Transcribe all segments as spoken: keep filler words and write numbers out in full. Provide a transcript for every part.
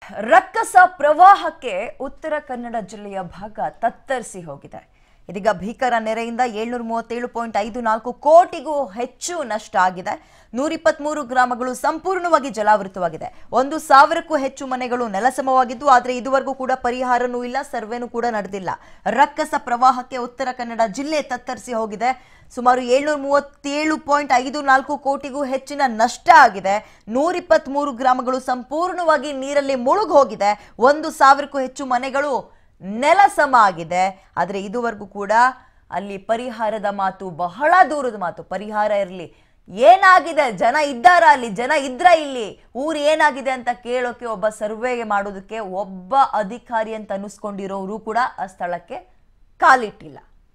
ರಕ್ಕಸ ಪ್ರವಾಹಕ್ಕೆ ಉತ್ತರ ಕನ್ನಡ ಜಿಲ್ಲೆಯ ಭಾಗ ತತ್ತರಿಸಿ ಹೋಗಿದೆ. ಇದೀಗ ಭೀಕರ ನೆರೆಯಿಂದ ಏಳ್ನೂರ ಮೂವತ್ತೇಳು ಪಾಯಿಂಟ್ ಐದು ನಾಲ್ಕು ಕೋಟಿಗೂ ಹೆಚ್ಚು ನಷ್ಟ ಆಗಿದೆ. ನೂರ ಇಪ್ಪತ್ಮೂರು ಗ್ರಾಮಗಳು ಸಂಪೂರ್ಣವಾಗಿ ಜಲಾವೃತವಾಗಿದೆ. ಒಂದು ಸಾವಿರಕ್ಕೂ ಹೆಚ್ಚು ಮನೆಗಳು ನೆಲಸಮವಾಗಿದ್ದು, ಆದರೆ ಇದುವರೆಗೂ ಕೂಡ ಪರಿಹಾರನೂ ಇಲ್ಲ, ಸರ್ವೆನೂ ಕೂಡ ನಡೆದಿಲ್ಲ. ರಕ್ಕಸ ಪ್ರವಾಹಕ್ಕೆ ಉತ್ತರ ಕನ್ನಡ ಜಿಲ್ಲೆ ತತ್ತರಿಸಿ ಹೋಗಿದೆ. ಸುಮಾರು ಏಳ್ನೂರ ಮೂವತ್ತೇಳು ಪಾಯಿಂಟ್ ಐದು ನಾಲ್ಕು ಕೋಟಿಗೂ ಹೆಚ್ಚಿನ ನಷ್ಟ ಆಗಿದೆ. ನೂರ ಇಪ್ಪತ್ಮೂರು ಗ್ರಾಮಗಳು ಸಂಪೂರ್ಣವಾಗಿ ನೀರಲ್ಲಿ ಮುಳುಗಿ ಹೋಗಿದೆ. ಒಂದು ಸಾವಿರಕ್ಕೂ ಹೆಚ್ಚು ಮನೆಗಳು ನೆಲಸಮ ಆಗಿದೆ. ಆದರೆ ಇದುವರೆಗೂ ಕೂಡ ಅಲ್ಲಿ ಪರಿಹಾರದ ಮಾತು ಬಹಳ ದೂರದ ಮಾತು. ಪರಿಹಾರ ಇರಲಿ, ಏನಾಗಿದೆ, ಜನ ಇದ್ದಾರ ಅಲ್ಲಿ, ಜನ ಇದ್ರ ಇಲ್ಲಿ, ಊರು ಏನಾಗಿದೆ ಅಂತ ಕೇಳೋಕೆ ಒಬ್ಬ ಸರ್ವೆ ಮಾಡೋದಕ್ಕೆ ಒಬ್ಬ ಅಧಿಕಾರಿ ಅಂತ ಅನ್ನಿಸ್ಕೊಂಡಿರೋರು ಕೂಡ ಆ ಸ್ಥಳಕ್ಕೆ ಕಾಲಿಟ್ಟಿಲ್ಲ.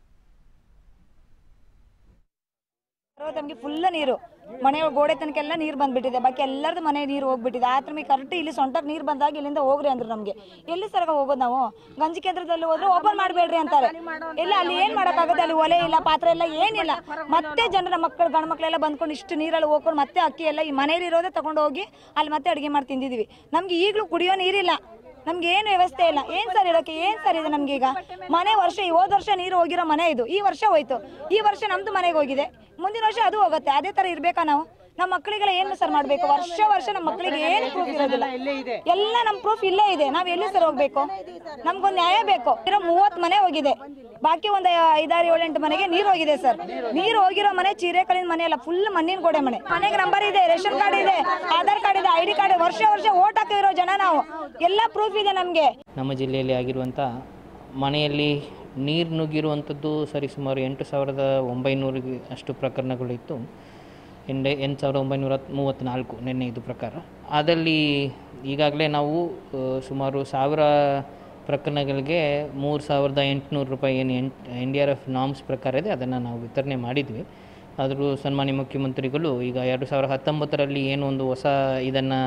ನಮಗೆ ಫುಲ್ ನೀರು, ಮನೆ ಗೋಡೆ ತನಕ ಎಲ್ಲ ನೀರು ಬಂದ್ಬಿಟ್ಟಿದೆ. ಬಾಕಿ ಎಲ್ಲರದು ಮನೆ ನೀರು ಹೋಗ್ಬಿಟ್ಟಿದೆ. ಆದ್ರೆ ನಮಗೆ ಕರೆಕ್ಟ್ ಇಲ್ಲಿ ಸೊಂಟಕ್ಕೆ ನೀರು ಬಂದಾಗ ಇಲ್ಲಿಂದ ಹೋಗ್ರಿ ಅಂದ್ರೆ ನಮಗೆ ಎಲ್ಲಿ ಸರಗ ಹೋಗೋದು? ನಾವು ಗಂಜಿ ಕೇಂದ್ರದಲ್ಲಿ ಹೋದ್ರೆ ಓಪನ್ ಮಾಡಬೇಡ್ರಿ ಅಂತಾರೆ. ಇಲ್ಲ, ಅಲ್ಲಿ ಏನ್ ಮಾಡಕ್ಕಾಗುತ್ತೆ? ಅಲ್ಲಿ ಒಲೆ ಇಲ್ಲ, ಪಾತ್ರೆ ಇಲ್ಲ, ಏನಿಲ್ಲ. ಮತ್ತೆ ಜನರ ಮಕ್ಕಳು ಗಂಡು ಮಕ್ಕಳೆಲ್ಲ ಬಂದ್ಕೊಂಡು ಇಷ್ಟು ನೀರಲ್ಲಿ ಹೋಗ್ಕೊಂಡು ಮತ್ತೆ ಅಕ್ಕಿ ಎಲ್ಲ ಈ ಮನೇಲಿ ಇರೋದೇ ತಗೊಂಡು ಹೋಗಿ ಅಲ್ಲಿ ಮತ್ತೆ ಅಡುಗೆ ಮಾಡಿ ತಿಂದಿದ್ವಿ. ನಮ್ಗೆ ಈಗಲೂ ಕುಡಿಯೋ ನೀರಿಲ್ಲ, ನಮ್ಗೆ ಏನು ವ್ಯವಸ್ಥೆ ಇಲ್ಲ. ಏನ್ ಸರ್ ಇರೋಕೆ? ಏನ್ ಸರ್ ಇದೆ ನಮ್ಗೆ? ಈಗ ಮನೆ ವರ್ಷ ಹೋದ ವರ್ಷ ನೀರು ಹೋಗಿರೋ ಮನೆ ಇದು, ಈ ವರ್ಷ ಹೋಯ್ತು. ಈ ವರ್ಷ ನಮ್ದು ಮನೆಗೆ ಹೋಗಿದೆ, ಮುಂದಿನ ವರ್ಷ ಅದು ಹೋಗುತ್ತೆ. ಅದೇ ತರ ಇರ್ಬೇಕಾ ನಾವು? ನಮ್ಮ ಮಕ್ಕಳಿಗೆಲ್ಲ ಏನು ಸರ್ ಮಾಡ್ಬೇಕು? ವರ್ಷ ವರ್ಷ ನಮ್ಮ ಮಕ್ಕಳಿಗೆ ಏನು ಪ್ರೂಫ್ ಇರೋದಿಲ್ಲ. ಎಲ್ಲ ನಮ್ ಪ್ರೂಫ್ ಇಲ್ಲೇ ಇದೆ. ನಾವ್ ಎಲ್ಲಿ ಸರ್ ಹೋಗ್ಬೇಕು? ನಮ್ಗೊಂದು ನ್ಯಾಯ ಬೇಕು. ಇರೋ ಮೂವತ್ ಮನೆ ಹೋಗಿದೆ, ಬಾಕಿ ಒಂದ್ ಐದಾರು ಏಳೆಂಟು ಮನೆಗೆ ನೀರು ಹೋಗಿದೆ ಸರ್. ನೀರು ಹೋಗಿರೋ ಮನೆ ಚೀರೆಕಲ್ಲಿನ ಮನೆ ಅಲ್ಲ, ಫುಲ್ ಮಣ್ಣಿನ ಗೋಡೆ ಮನೆ. ಮನೆಗೆ ನಂಬರ್ ಇದೆ, ರೇಷನ್ ಕಾರ್ಡ್ ಇದೆ, ಆಧಾರ್ ಕಾರ್ಡ್ ಇದೆ, ಐಡಿ ಕಾರ್ಡ್. ವರ್ಷ ವರ್ಷ ಓಟ್ ಹಾಕಿರೋ ಜನ ನಾವು, ಎಲ್ಲ ಪ್ರೂಫ್ ಇದೆ ನಮ್ಗೆ. ನಮ್ಮ ಜಿಲ್ಲೆಯಲ್ಲಿ ಆಗಿರುವಂತ ಮನೆಯಲ್ಲಿ ನೀರು ನುಗ್ಗಿರುವಂಥದ್ದು ಸರಿ ಸುಮಾರು ಎಂಟು ಸಾವಿರದ ಒಂಬೈನೂರು ಅಷ್ಟು ಪ್ರಕರಣಗಳಿತ್ತು. ಎಂಟು ಎಂಟು ಸಾವಿರದ ಒಂಬೈನೂರ ಮೂವತ್ತ್ನಾಲ್ಕು ನಿನ್ನೆ ಇದು ಪ್ರಕಾರ. ಅದರಲ್ಲಿ ಈಗಾಗಲೇ ನಾವು ಸುಮಾರು ಸಾವಿರ ಪ್ರಕರಣಗಳಿಗೆ ಮೂರು ಸಾವಿರದ ಎಂಟುನೂರು ರೂಪಾಯಿ ಏನು ಎಂಟ್ N D R F norms ಪ್ರಕಾರ ಇದೆ, ಅದನ್ನು ನಾವು ವಿತರಣೆ ಮಾಡಿದ್ವಿ. ಆದರೂ ಸನ್ಮಾನ್ಯ ಮುಖ್ಯಮಂತ್ರಿಗಳು ಈಗ ಎರಡು ಸಾವಿರದ ಹತ್ತೊಂಬತ್ತರಲ್ಲಿ ಏನು ಒಂದು ಹೊಸ ಇದನ್ನು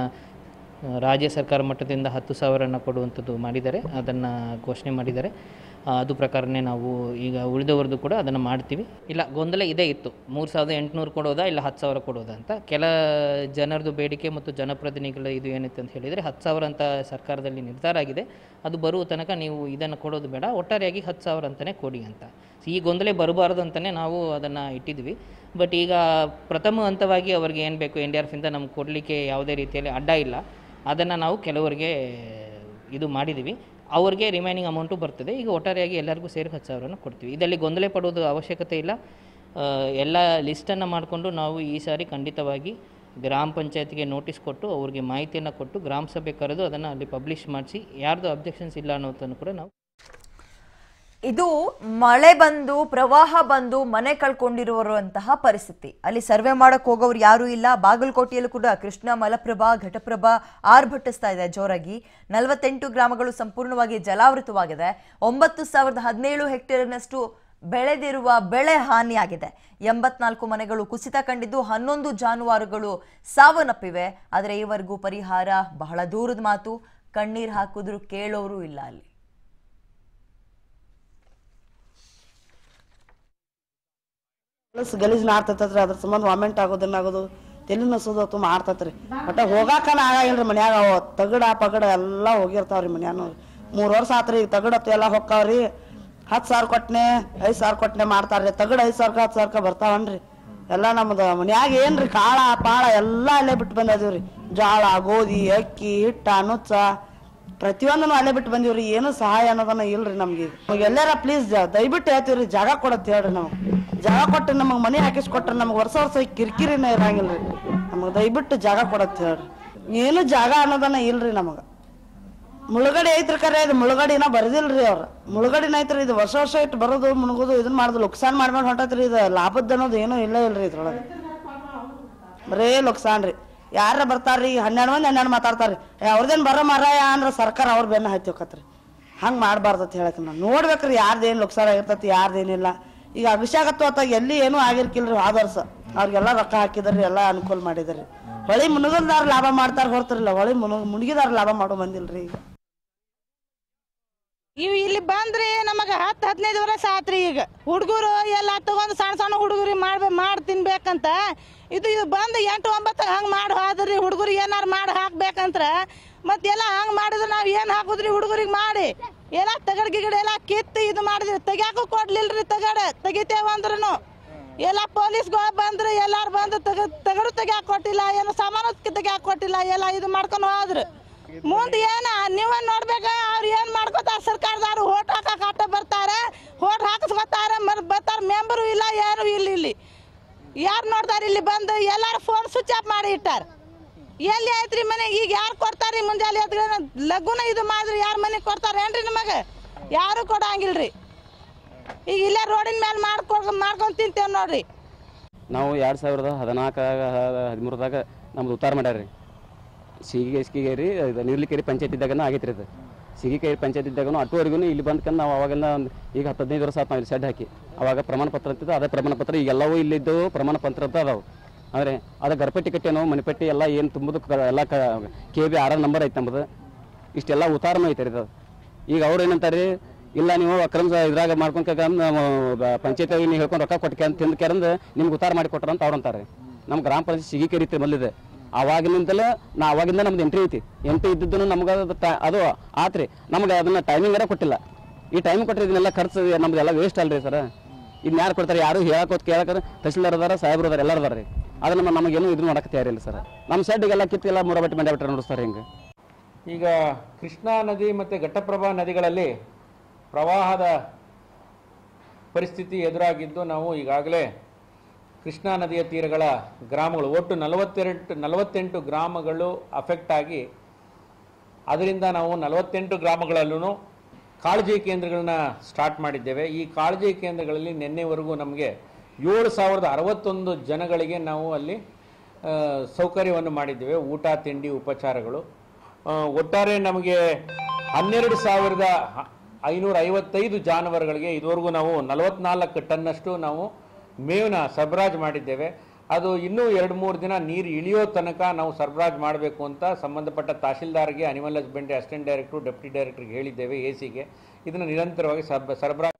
ರಾಜ್ಯ ಸರ್ಕಾರ ಮಟ್ಟದಿಂದ ಹತ್ತು ಸಾವಿರನ ಕೊಡುವಂಥದ್ದು ಮಾಡಿದ್ದಾರೆ, ಅದನ್ನು ಘೋಷಣೆ ಮಾಡಿದ್ದಾರೆ. ಅದು ಪ್ರಕಾರನೇ ನಾವು ಈಗ ಉಳಿದವರದ್ದು ಕೂಡ ಅದನ್ನು ಮಾಡ್ತೀವಿ. ಇಲ್ಲ, ಗೊಂದಲ ಇದೇ ಇತ್ತು, ಮೂರು ಸಾವಿರದ ಎಂಟುನೂರು ಕೊಡೋದಾ ಇಲ್ಲ ಹತ್ತು ಸಾವಿರ ಕೊಡೋದಾ ಅಂತ. ಕೆಲ ಜನರದ್ದು ಬೇಡಿಕೆ ಮತ್ತು ಜನಪ್ರತಿನಿಧಿಗಳ ಇದು ಏನಿತ್ತು ಅಂತ ಹೇಳಿದರೆ ಹತ್ತು ಸಾವಿರ ಅಂತ ಸರ್ಕಾರದಲ್ಲಿ ನಿರ್ಧಾರ ಆಗಿದೆ. ಅದು ಬರುವ ತನಕ ನೀವು ಇದನ್ನು ಕೊಡೋದು ಬೇಡ, ಒಟ್ಟಾರೆಯಾಗಿ ಹತ್ತು ಸಾವಿರ ಅಂತಲೇ ಕೊಡಿ ಅಂತ. ಈ ಗೊಂದಲ ಬರಬಾರ್ದು ಅಂತಲೇ ನಾವು ಅದನ್ನು ಇಟ್ಟಿದ್ವಿ. ಬಟ್ ಈಗ ಪ್ರಥಮ ಹಂತವಾಗಿ ಅವ್ರಿಗೆ ಏನು ಬೇಕು ಎನ್ ಡಿ ಆರ್ ಎಫ್ ಇಂದ ನಮ್ಗೆ ಕೊಡಲಿಕ್ಕೆ ಯಾವುದೇ ರೀತಿಯಲ್ಲಿ ಅಡ್ಡ ಇಲ್ಲ. ಅದನ್ನು ನಾವು ಕೆಲವರಿಗೆ ಇದು ಮಾಡಿದ್ದೀವಿ, ಅವ್ರಿಗೆ ರಿಮೈನಿಂಗ್ ಅಮೌಂಟು ಬರ್ತದೆ. ಈಗ ಒಟ್ಟಾರೆಯಾಗಿ ಎಲ್ಲರಿಗೂ ಸೇರಿ ಹತ್ತು ಸಾವಿರನ ಕೊಡ್ತೀವಿ. ಇದರಲ್ಲಿ ಗೊಂದಲ ಪಡೋದು ಅವಶ್ಯಕತೆ ಇಲ್ಲ. ಎಲ್ಲ ಲಿಸ್ಟನ್ನು ಮಾಡಿಕೊಂಡು ನಾವು ಈ ಸಾರಿ ಖಂಡಿತವಾಗಿ ಗ್ರಾಮ ಪಂಚಾಯತ್ಗೆ ನೋಟಿಸ್ ಕೊಟ್ಟು ಅವ್ರಿಗೆ ಮಾಹಿತಿಯನ್ನು ಕೊಟ್ಟು ಗ್ರಾಮ ಸಭೆ ಕರೆದು ಅದನ್ನು ಅಲ್ಲಿ ಪಬ್ಲಿಷ್ ಮಾಡಿಸಿ ಯಾರ್ದು ಅಬ್ಜೆಕ್ಷನ್ಸ್ ಇಲ್ಲ ಅನ್ನೋದನ್ನು ಕೂಡ ನಾವು. ಇದು ಮಳೆ ಬಂದು ಪ್ರವಾಹ ಬಂದು ಮನೆ ಕಳ್ಕೊಂಡಿರುವಂತಹ ಪರಿಸ್ಥಿತಿ. ಅಲ್ಲಿ ಸರ್ವೆ ಮಾಡಕ್ ಹೋಗೋರು ಯಾರು ಇಲ್ಲ. ಬಾಗಲಕೋಟೆಯಲ್ಲೂ ಕೂಡ ಕೃಷ್ಣ, ಮಲಪ್ರಭಾ, ಘಟಪ್ರಭಾ ಆರ್ಭಟಿಸ್ತಾ ಇದೆ ಜೋರಾಗಿ. ನಲವತ್ತೆಂಟು ಗ್ರಾಮಗಳು ಸಂಪೂರ್ಣವಾಗಿ ಜಲಾವೃತವಾಗಿದೆ. ಒಂಬತ್ತು ಸಾವಿರದ ಹದಿನೇಳು ಹೆಕ್ಟೇರ್ನಷ್ಟು ಬೆಳೆದಿರುವ ಬೆಳೆ ಹಾನಿಯಾಗಿದೆ. ಎಂಬತ್ನಾಲ್ಕು ಮನೆಗಳು ಕುಸಿತ ಕಂಡಿದ್ದು, ಹನ್ನೊಂದು ಜಾನುವಾರುಗಳು ಸಾವನ್ನಪ್ಪಿವೆ. ಆದರೆ ಈವರೆಗೂ ಪರಿಹಾರ ಬಹಳ ದೂರದ ಮಾತು. ಕಣ್ಣೀರು ಹಾಕಿದ್ರು ಕೇಳೋರು ಇಲ್ಲ ಅಲ್ಲಿ. ಗಲೀಜ್ ನಾಡ್ತೈತ್ರಿ, ಅದ್ರ ಸಂಬಂಧ ವಾಮೆಂಟ್ ಆಗೋದನ್ನ ಆಗೋದು ತಲೆ ನಸೋದು ಮಾಡ್ತೈತ್ರಿ. ಒಟ್ಟ ಹೋಗಾಕನ ಆಗಲ್ರಿ. ಮನ್ಯಾಗ ತಗಡ ಪಗಡ ಎಲ್ಲಾ ಹೋಗಿರ್ತಾವ್ರಿ. ಮನ್ಯಾನ ಮೂರ್ ವರ್ಷ ಆತ್ರಿ ತಗಡತ್ತು ಎಲ್ಲಾ ಹೊಕ್ಕಾವ್ರಿ. ಹತ್ತು ಸಾವಿರ ಕೊಟ್ಟನೆ ಐದ್ ಸಾವಿರ ಕೊಟ್ಟನೆ ಮಾಡ್ತಾರ್ರಿ. ತಗಡ ಐದ್ ಸಾವಿರಕ್ಕ ಹತ್ತು ಸಾವಿರಕ್ಕ ಬರ್ತಾವನ್ರಿ. ಎಲ್ಲಾ ನಮ್ದು ಮನ್ಯಾಗ ಏನ್ರಿ ಕಾಳ ಪಾಳ ಎಲ್ಲಾ ಅಲ್ಲೇ ಬಿಟ್ಟು ಬಂದಿವ್ರಿ. ಜೋಳ, ಗೋಧಿ, ಅಕ್ಕಿ, ಹಿಟ್ಟ, ನುಚ್ಚ ಪ್ರತಿಯೊಂದನು ಅಲ್ಲೇ ಬಿಟ್ಟು ಬಂದಿವ್ರಿ. ಏನು ಸಹಾಯ ಅನ್ನೋದನ್ನ ಇಲ್ರಿ ನಮ್ಗೆ. ಎಲ್ಲಾರ ಪ್ಲೀಸ್ ದಯವಿಟ್ಟು ಹೇಳ್ತೀವ್ರಿ, ಜಾಗ ಕೊಡತ್ ಹೇಳ್ರಿ. ನಾವು ಜಾಗ ಕೊಟ್ರೆ ನಮಗ್ ಮನೆ ಹಾಕಿಸ್ ಕೊಟ್ರೆ ನಮ್ಗೆ ವರ್ಷ ವರ್ಷ ಕಿರಿಕಿರಿನ ಇರಂಗಿಲ್ರಿ. ನಮಗ್ ದಯವಿಟ್ಟು ಜಾಗ ಕೊಡತ್ ಹೇಳ್ರಿ. ಏನು ಜಾಗ ಅನ್ನೋದನ್ನ ಇಲ್ರಿ ನಮಗ. ಮುಳುಗಡೆ ಐತ್ರಿ, ಕರೆ ಇದು ಮುಳುಗಡಿನ ಬರದಿಲ್ರಿ ಅವ್ರ. ಮುಳುಗಡಿನ ಐತ್ರಿ, ಇದು ವರ್ಷ ವರ್ಷ ಇಟ್ಟು ಬರೋದು ಮುಳುಗೋದು ಇದನ್ನ ಮಾಡುದು ಲುಕ್ಸಾನ್ ಮಾಡ್ಕೊಂಡು ಹೊಂಟತ್ರಿ. ಇದು ಲಾಭದ ಅನ್ನೋದು ಏನೂ ಇಲ್ಲ ಇಲ್ರಿ ಇದ್ರೊಳಗೆ. ಬರೇ ಲುಕ್ಸಾನ್ ರೀ. ಯಾರ ಬರ್ತಾರ್ರಿ ಹನ್ನೆರಡು ಮಂದಿ ಹನ್ನೆರಡು ಮಾತಾಡ್ತಾರ್ರಿ. ಅವ್ರದೇನ್ ಬರೋ ಮರಾಯ ಅಂದ್ರ ಸರ್ಕಾರ ಅವ್ರ ಬೆನ್ನ ಹತ್ತಿಕತ್ರಿ. ಹಂಗ್ ಮಾಡ್ಬಾರ್ದತ್ ಹೇಳಕ್ ನಾವು ನೋಡ್ಬೇಕ್ರಿ ಯಾರ್ದೇನ್ ಲುಕ್ಸಾನ್ ಆಗಿರ್ತತಿ ಯಾರ್ದೇನಿಲ್ಲ. ಈಗ ಅಭಿಷೇಕತ್ವ ಅತ್ತಾಗ ಎಲ್ಲಿ ಏನೂ ಆಗಿರ್ಕಿಲ್ರಿ. ಆದ ವರ್ಷ ಅವ್ರಿಗೆಲ್ಲ ರೊಕ್ಕ ಹಾಕಿದ್ರಿ, ಎಲ್ಲಾ ಅನುಕೂಲ ಮಾಡಿದ್ರಿ. ಹೊಳಿ ಮುನುಗಲ್ದಾರ ಲಾಭ ಮಾಡ್ತಾರ ಹೊರತಿರ್ಲಿಲ್ಲ, ಹೊಳಿ ಮುನು ಮುನುಗಿದಾರ ಲಾಭ ಮಾಡೋ ಬಂದಿಲ್ರಿ. ಈಗ ಇವ್ ಇಲ್ಲಿ ಬಂದ್ರಿ ನಮಗ ಹತ್ತು ಹದಿನೈದು ವರ್ಷ ಆತ್ರಿ. ಈಗ ಹುಡುಗರು ಎಲ್ಲ ತಗೊಂಡ್ ಸಣ್ಣ ಸಣ್ಣ ಹುಡುಗರು ಮಾಡ್ಬೇ ಮಾಡಿ ತಿನ್ಬೇಕಂತ ಇದು ಇದು ಬಂದು ಎಂಟು ಒಂಬತ್ತು ಹಂಗೆ ಮಾಡಿ ಹೋದ್ರಿ. ಹುಡುಗರು ಏನಾರು ಮಾಡಿ ಹಾಕ್ಬೇಕಂತ್ರ ಮತ್ತೆಲ್ಲ ಹಂಗೆ ಮಾಡಿದ್ರೆ ನಾವು ಏನು ಹಾಕುದ್ರಿ ಹುಡುಗರಿಗೆ ಮಾಡಿ ಎಲ್ಲ ತಗಡ್ ಗಿಗಡ್ ಎಲ್ಲ ಕಿತ್ತು ಇದು ಮಾಡಿದ್ರಿ ತೆಗಿಯಾಕು ಕೊಡ್ಲಿಲ್ರಿ ತಗಡ ತೆಗಿತೇವ ಅಂದ್ರೂ ಎಲ್ಲ ಪೊಲೀಸ್ಗಳು ಬಂದ್ರು ಎಲ್ಲಾರು ಬಂದು ತಗ ತಗಡು ತೆಗಿಯಾಕ ಕೊಟ್ಟಿಲ್ಲ ಏನು ಸಾಮಾನು ತೆಗಿಯಾಕ ಕೊಟ್ಟಿಲ್ಲ ಎಲ್ಲ ಇದು ಮಾಡ್ಕೊಂಡು ಹೋದ್ರು ಮುಂದೆ ಏನ ನೀವ ನೋಡ್ಬೇಕ ಅವ್ರು ಏನ್ ಮಾಡ್ಕೋತಾರ ಸರ್ಕಾರದವ್ರು ಓಟ್ ಹಾಕಕ್ ಆಟ ಬರ್ತಾರೆ ಓಟ್ ಹಾಕಿಸ್ಕೊತಾರೆ ಬರ್ತಾರ ಮೆಂಬರು ಇಲ್ಲ ಯಾರು ಇಲ್ಲ ಇಲ್ಲಿ ಯಾರು ನೋಡ್ತಾರ ಇಲ್ಲಿ ಬಂದು ಎಲ್ಲಾರು ಫೋನ್ ಸ್ವಿಚ್ ಆಫ್ ಮಾಡಿ ಇಟ್ಟಾರ ಎಲ್ಲಿ ಐತ್ರಿ ಮನೆ ಈಗ ಯಾರು ಕೊಡ್ತಾರ್ರಿ ಮುಂಜಾನೆ ಎದ್ದು ಲಘುನ ಇದು ಮಾಡಿದ್ರಿ ಯಾರ ಮನೆಗೆ ಕೊಡ್ತಾರೇನ್ರಿ ನಿಮಗೆ ಯಾರು ಕೊಡಂಗಿಲ್ರಿ ಈಗ ಇಲ್ಲೇ ರೋಡಿನ ಮೇಲೆ ಮಾಡ್ಕೊ ಮಾಡ್ಕೊಂಡು ತಿಂತೇವೆ ನೋಡ್ರಿ ನಾವು ಎರಡು ಸಾವಿರದ ಹದಿನಾಲ್ಕಾಗ ಹದಿಮೂರದಾಗ ನಮ್ದು ಉತ್ತಾರ ಮಾಡ್ಯಾರ ರೀ ಸಿಗಿ ಸಿಗಿಗೇರಿ ಇದು ನಿರ್ಲಿಕೇರಿ ಪಂಚಾಯತ್ ಇದ್ದಾಗನ ಆಗೈತೆ ರೀ ಅದು ಸಿಗಿಕೇರಿ ಪಂಚಾಯತ್ ಇದ್ದಾಗನು ಅಟ್ಟುವರೆಗೂ ಇಲ್ಲಿ ಬಂದ್ಕೊಂಡು ನಾವು ಅವಾಗಿಂದ ಒಂದು ಈಗ ಹತ್ತು ಹದಿನೈದು ವರ್ಷ ಆತು ನಾವು ಇಲ್ಲಿ ಸೆಡ್ ಹಾಕಿ ಅವಾಗ ಪ್ರಮಾಣ ಪತ್ರ ಅಂತಿದ್ದು ಅದೇ ಪ್ರಮಾಣ ಪತ್ರ ಈಗೆಲ್ಲವೂ ಇಲ್ಲಿದ್ದವು ಪ್ರಮಾಣ ಪತ್ರ ಅಂತ ಅದಾವೆ ಆದರೆ ಅದು ಗರ್ಪಟ್ಟಿ ಕಟ್ಟೇನೋ ಮನೆಪಟ್ಟಿ ಎಲ್ಲ ಏನು ತುಂಬುದು ಎಲ್ಲ ಕೆ ಬಿ ಆರ್ ನಂಬರ್ ಐತೆ ನಮ್ಮದು ಇಷ್ಟೆಲ್ಲ ಉತ್ತಾರನೂ ಐತೆ ರೀ ಅದು ಈಗ ಅವ್ರು ಏನಂತಾರೆ ಇಲ್ಲ ನೀವು ಅಕ್ರಮ ಇದ್ರಾಗ ಮಾಡ್ಕೊಂಡ್ ಪಂಚಾಯತ್ ನೀವು ಹೇಳ್ಕೊಂಡು ರೊಕ್ಕ ಕೊಟ್ಕೆ ಅಂತ ತಿಂದು ಕೆರಂದು ನಿಮ್ಗೆ ಉತ್ತಾರ ಮಾಡಿ ಕೊಟ್ರ ಅಂತ ಅವ್ರು ಅಂತಾರೆ ನಮ್ಮ ಗ್ರಾಮ ಪಂಚಾಯತ್ ಸಿಗಿ ಕರೀತಿ ಮೊದಲಿದೆ ಆವಾಗಿನಿಂದಲೇ ನಾ ಅವಾಗಿಂದ ನಮ್ದು ಎಂಟ್ರಿ ಐತಿ ಎಂಟ್ರಿ ಇದ್ದಿದ್ದು ನಮ್ಗೆ ಅದು ಆತ್ರಿ ನಮ್ಗೆ ಅದನ್ನ ಟೈಮಿಂಗರ ಕೊಟ್ಟಿಲ್ಲ ಈ ಟೈಮ್ ಕೊಟ್ಟರೆ ಇದನ್ನೆಲ್ಲ ಖರ್ಚು ನಮ್ದೆಲ್ಲ ವೇಸ್ಟ್ ಅಲ್ರಿ ಸರ್ ಇದನ್ನ ಯಾರು ಕೊಡ್ತಾರೆ ಯಾರು ಹೇಳಕೋತ್ ಕೇಳಕ್ಕೆ ತಹಸೀಲ್ದಾರ್ ಅದಾರ ಸಾಹೇಬ್ರು ಅದಾರ ಎಲ್ಲರೂ ಅದಾರ ರೀ ಅದನ್ನ ನಮಗೇನು ಇದನ್ನ ಮಾಡಕ್ಕೆ ತಯಾರಿಲ್ಲ ಸರ್ ನಮ್ಮ ಸೆಡ್ಗೆಲ್ಲ ಕಿತ್ತೆಲ್ಲ ಮೂರ ಬಟ್ಟೆ ಮಂಡ್ಯ ಬಿಟ್ಟರೆ ನೋಡಿಸ್ತಾರೆ ಹಿಂಗೆ ಈಗ ಕೃಷ್ಣಾ ನದಿ ಮತ್ತು ಘಟ್ಟಪ್ರಭಾ ನದಿಗಳಲ್ಲಿ ಪ್ರವಾಹದ ಪರಿಸ್ಥಿತಿ ಎದುರಾಗಿದ್ದು ನಾವು ಈಗಾಗಲೇ ಕೃಷ್ಣಾ ನದಿಯ ತೀರಗಳ ಗ್ರಾಮಗಳು ಒಟ್ಟು ನಲವತ್ತೆರಡು ನಲವತ್ತೆಂಟು ಗ್ರಾಮಗಳು ಅಫೆಕ್ಟ್ ಆಗಿ ಅದರಿಂದ ನಾವು ನಲವತ್ತೆಂಟು ಗ್ರಾಮಗಳಲ್ಲೂ ಕಾಳಜಿ ಕೇಂದ್ರಗಳನ್ನ ಸ್ಟಾರ್ಟ್ ಮಾಡಿದ್ದೇವೆ. ಈ ಕಾಳಜಿ ಕೇಂದ್ರಗಳಲ್ಲಿ ನಿನ್ನೆವರೆಗೂ ನಮಗೆ ಏಳು ಸಾವಿರದ ಅರವತ್ತೊಂದು ಜನಗಳಿಗೆ ನಾವು ಅಲ್ಲಿ ಸೌಕರ್ಯವನ್ನು ಮಾಡಿದ್ದೇವೆ, ಊಟ ತಿಂಡಿ ಉಪಚಾರಗಳು. ಒಟ್ಟಾರೆ ನಮಗೆ ಹನ್ನೆರಡು ಸಾವಿರದ ಐನೂರ ಐವತ್ತೈದು ಜಾನುವಾರುಗಳಿಗೆ ಇದುವರೆಗೂ ನಾವು ನಲವತ್ನಾಲ್ಕು ಟನ್ನಷ್ಟು ನಾವು ಮೇವನ್ನ ಸರಬರಾಜು ಮಾಡಿದ್ದೇವೆ. ಅದು ಇನ್ನೂ ಎರಡು ಮೂರು ದಿನ ನೀರು ಇಳಿಯೋ ತನಕ ನಾವು ಸರಬರಾಜು ಮಾಡಬೇಕು ಅಂತ ಸಂಬಂಧಪಟ್ಟ ತಹಶೀಲ್ದಾರ್ಗೆ, animal husbandry assistant director, deputy ಡೈರೆಕ್ಟ್ರಿಗೆ ಹೇಳಿದ್ದೇವೆ, ಎ ಸಿಗೆ. ಇದನ್ನು ನಿರಂತರವಾಗಿ ಸರಬರಾಜು